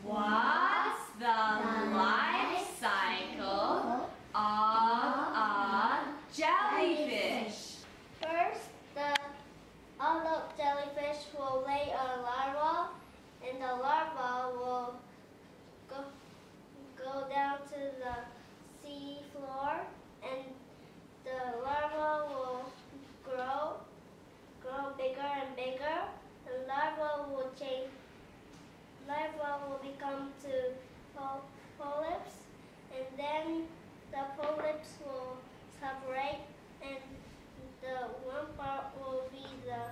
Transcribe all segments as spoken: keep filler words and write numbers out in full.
What's the life cycle of a jellyfish? First, the adult jellyfish will lay a larva, and the larva will go, go down to the sea floor, and the larva will grow, grow bigger and bigger. The larva will change. Larva will become to polyps, and then the polyps will separate, and the one part will be the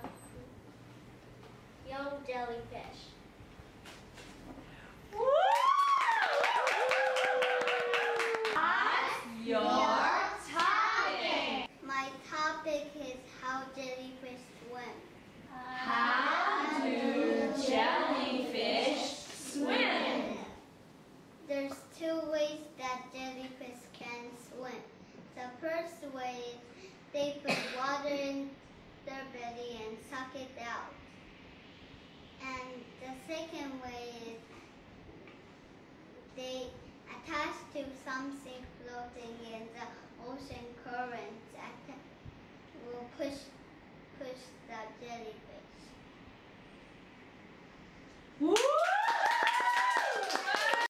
young jellyfish. What's your topic? My topic is how jellyfish swim. How do jellyfish swim? There's two ways that jellyfish can swim. The first way is they put water in their belly and suck it out. And the second way is they attach to something floating in the ocean current that will push